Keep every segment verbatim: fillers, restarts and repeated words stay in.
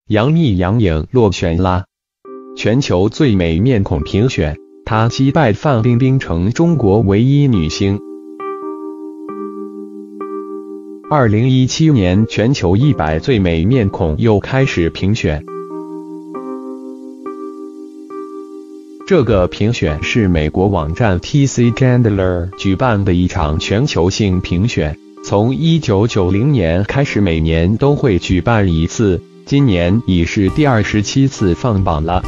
杨幂杨颖落选啦！全球最美面孔评选，她击败范冰冰成中国唯一女星。二零一七年全球一百最美面孔又开始评选。这个评选是美国网站 T C Chandler 举办的一场全球性评选，从一九九零年开始每年都会举办一次，今年已是第二十七次放榜了。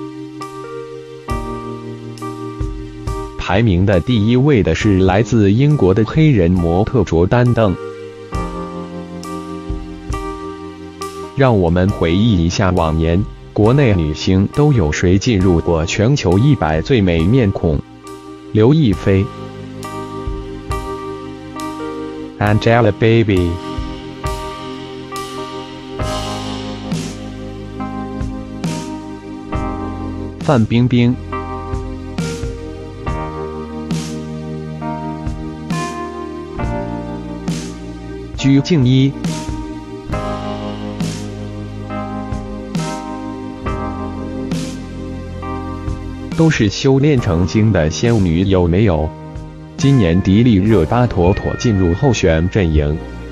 排名的第一位的是来自英国的黑人模特卓丹邓。让我们回忆一下往年，国内女星都有谁进入过全球一百最美面孔？刘亦菲、Angelababy、范冰冰、鞠婧祎、都是修炼成精的仙女，有没有？今年迪丽热巴妥妥进入候选阵营，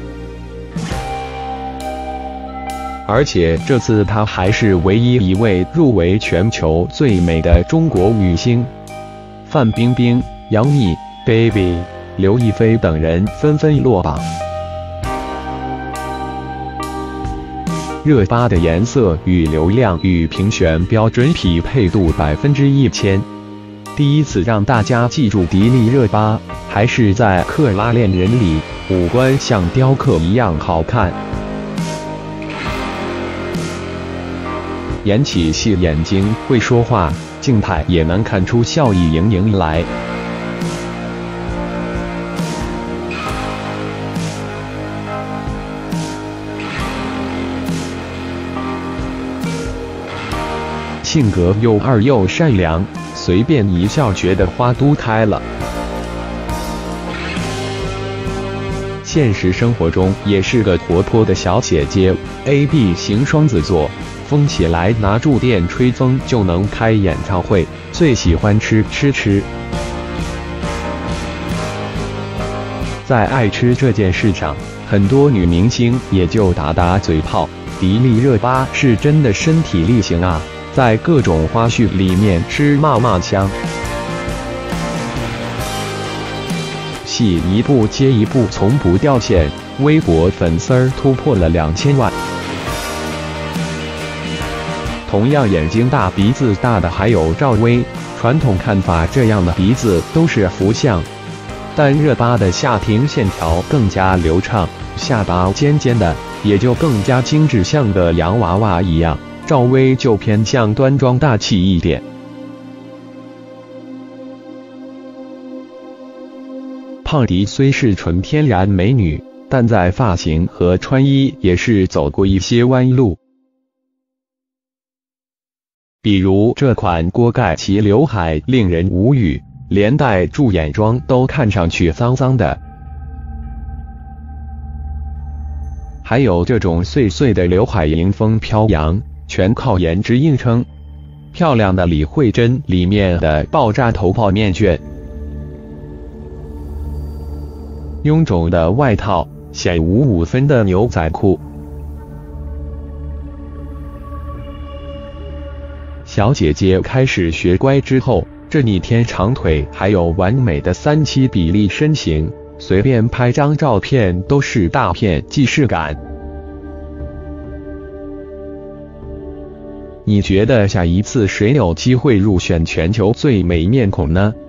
而且这次她还是唯一一位入围全球最美的中国女星。范冰冰、杨幂、Baby、刘亦菲等人纷纷落榜。热巴的颜色与流量与评选标准匹配度百分之一千。第一次让大家记住迪丽热巴，还是在《克拉恋人》里，五官像雕刻一样好看。演起戏眼睛会说话，静态也能看出笑意盈盈来。性格又二又善良，随便一笑觉得花都开了。现实生活中也是个活泼的小姐姐 ，A B 型双子座，疯起来拿住电吹风就能开演唱会，最喜欢吃吃吃。在爱吃这件事上，很多女明星也就打打嘴炮，迪丽热巴是真的身体力行啊！在各种花絮里面吃嘛嘛香，戏一部接一部，从不掉线，微博粉丝儿突破了两千万。同样眼睛大鼻子大的还有赵薇，传统看法这样的鼻子都是福相，但热巴的下庭线条更加流畅，下巴尖尖的，也就更加精致，像个洋娃娃一样。赵薇就偏向端庄大气一点。胖迪虽是纯天然美女，但在发型和穿衣也是走过一些弯路。比如这款锅盖齐刘海令人无语，连带助眼妆都看上去脏脏的。还有这种碎碎的刘海迎风飘扬，全靠颜值硬撑。漂亮的李慧珍里面的爆炸头泡面卷，臃肿的外套，显五五分的牛仔裤。小姐姐开始学乖之后，这逆天长腿还有完美的三七比例身形，随便拍张照片都是大片既视感。你觉得下一次谁有机会入选全球最美面孔呢？